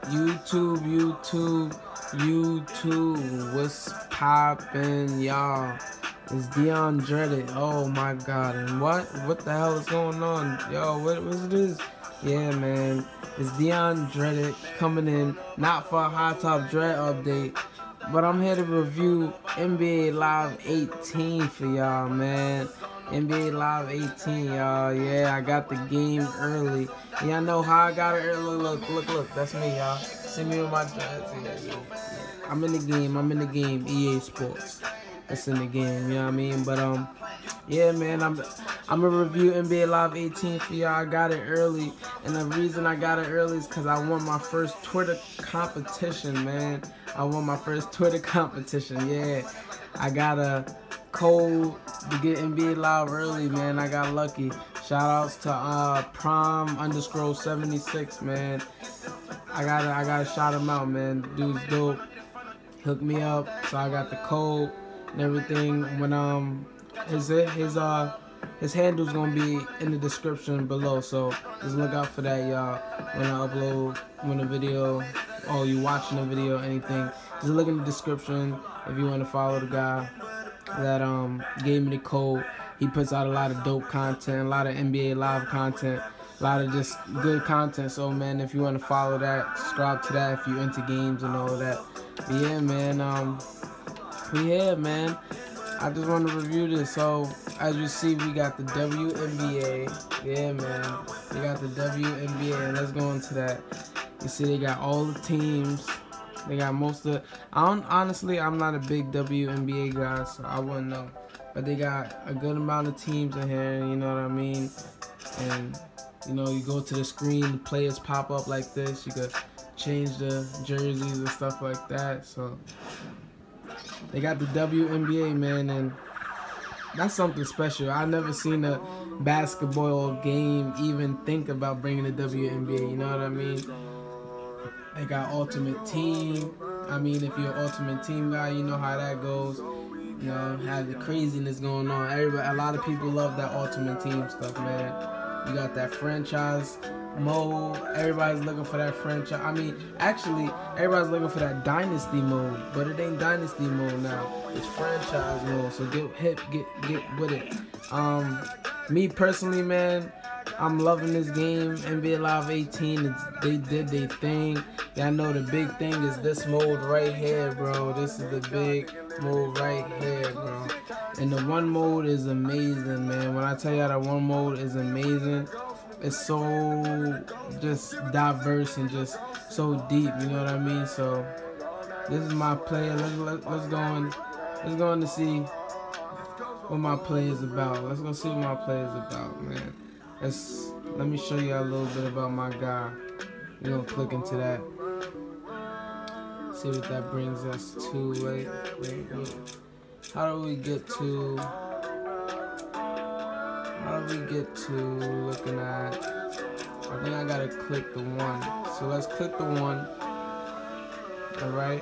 YouTube, what's poppin', y'all? It's Dion Dreaded. Oh my god, and what the hell is going on? Yo, what was this? Yeah, man, it's Dion Dreaded coming in, not for a High Top Dread update, but I'm here to review NBA Live 18 for y'all, man. NBA Live 18, y'all. Yeah, I got the game early. Y'all know how I got it early. Look. That's me, y'all. See me with my dreads. Yeah. I'm in the game. EA Sports. That's in the game, you know what I mean? But yeah, man, I'm gonna review NBA Live 18 for y'all. I got it early, and the reason I got it early is because I won my first Twitter competition, man. I won my first Twitter competition. Yeah, I got a code to get NBA Live early, man. I got lucky. Shout outs to Prom_76, man. I gotta shout him out, man. Dude's dope. Hooked me up, so I got the code and everything. When his handle's gonna be in the description below, so just look out for that, y'all. When the video, or you watching the video, anything, just look in the description if you want to follow the guy that gave me the code. He puts out a lot of dope content, a lot of NBA Live content, a lot of just good content. So man, if you want to follow that, subscribe to that if you into games and all of that. But yeah, man, I just want to review this. So as you see, we got the WNBA. Yeah, man, we got the WNBA, and let's go into that. You see, they got all the teams. They got most of. Honestly, I'm not a big WNBA guy, so I wouldn't know. But they got a good amount of teams in here. You know what I mean? And you know, you go to the screen, the players pop up like this. You could change the jerseys and stuff like that. So they got the WNBA, man, and that's something special. I never seen a basketball game even think about bringing the WNBA. You know what I mean? They got Ultimate Team. I mean, if you're an Ultimate Team guy, you know how that goes. You know, have the craziness going on. A lot of people love that Ultimate Team stuff, man. You got that franchise mode. Everybody's looking for that franchise. I mean, actually, everybody's looking for that dynasty mode, but it ain't dynasty mode now. It's franchise mode. So get hip, get with it. Me personally, man, I'm loving this game. NBA Live 18. They did their thing. Y'all know the big thing is this mode right here, bro. This is the big mode right here, bro. And the one mode is amazing, man. When I tell y'all that one mode is amazing, it's so just diverse and just so deep, you know what I mean? So this is my play. Let's go on to see what my play is about. Let's go see what my play is about, man. Let me show you a little bit about my guy. We're gonna click into that. See what that brings us to. Wait. How do we get to looking at? I think I gotta click the one. So let's click the one. Alright.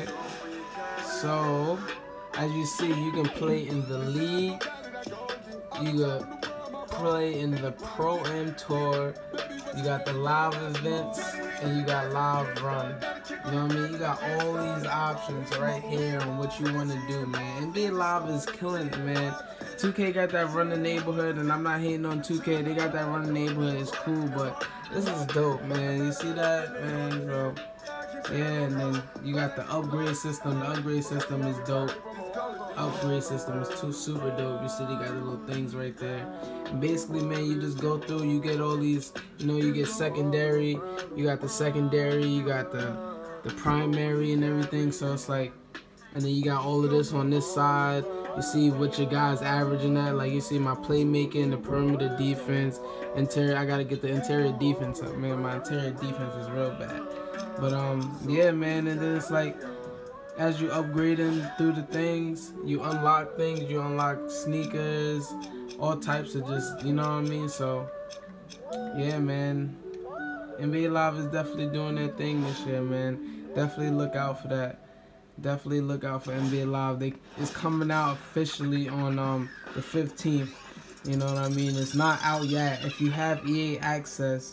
So as you see, you can play in the league. You can play in the Pro-Am Tour. You got the live events, and you got live run. You know what I mean? You got all these options right here on what you want to do, man. NBA Live is killing it, man. 2K got that run the neighborhood, and I'm not hating on 2K. They got that run the neighborhood. It's cool, but this is dope, man. You see that, man? So yeah, and then you got the upgrade system. The upgrade system is dope. Upgrade system is super dope. You see they got the little things right there. And basically, man, you just go through, you get all these, you know, you get secondary, you got the secondary, you got the primary and everything. So it's like, and then you got all of this on this side. You see what your guys averaging at. Like you see my playmaking, the perimeter defense, interior. I gotta get the interior defense up, man. My interior defense is real bad. But yeah, man. And then it's like, as you upgrading through the things, you unlock things. You unlock sneakers, all types of just, you know what I mean? So yeah, man. NBA Live is definitely doing their thing this year, man. Definitely look out for that. Definitely look out for NBA Live. It's coming out officially on the 15th. You know what I mean? It's not out yet. If you have EA access,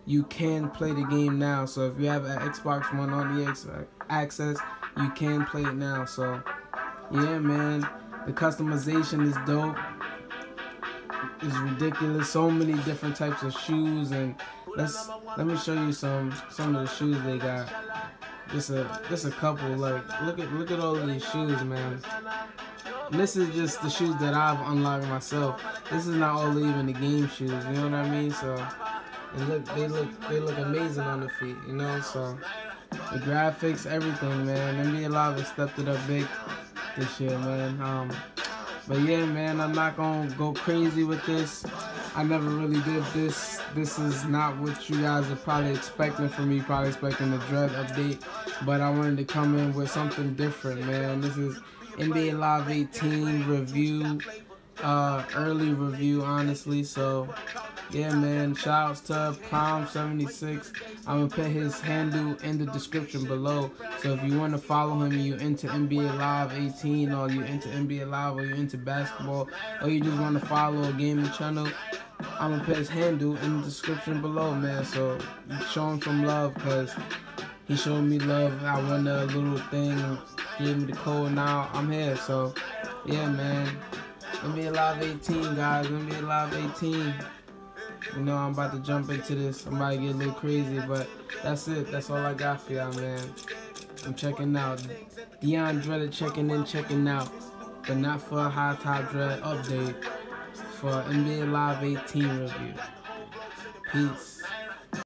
you can play the game now. So if you have an Xbox One on the access, you can play it now. So yeah, man, the customization is dope. It's ridiculous. So many different types of shoes, and let me show you some of the shoes they got. Just a couple. Like look at all of these shoes, man. And this is just the shoes that I've unlocked myself. This is not all even the game shoes. You know what I mean? So they look amazing on the feet. You know, so the graphics, everything, man. NBA Live has stepped it up big this year, man. But yeah, man, I'm not gonna go crazy with this. I never really did this. This is not what you guys are probably expecting from me. Probably expecting the Dread update, but I wanted to come in with something different, man. This is NBA Live 18 review, early review, honestly. So yeah, man, shouts to Prime76. I'm gonna put his handle in the description below. So if you want to follow him and you into NBA Live 18, or you into NBA Live, or you into basketball, or you just want to follow a gaming channel, I'm gonna put his handle in the description below, man. So show him some love, cause he showed me love. I won a little thing and gave me the code. Now I'm here. So yeah, man, NBA Live 18, guys. NBA Live 18. You know, I'm about to jump into this. I'm about to get a little crazy, but that's it. That's all I got for y'all, man. I'm checking out. Deion Dreaded checking in, checking out. But not for a High Top Dread update. For NBA Live 18 review. Peace.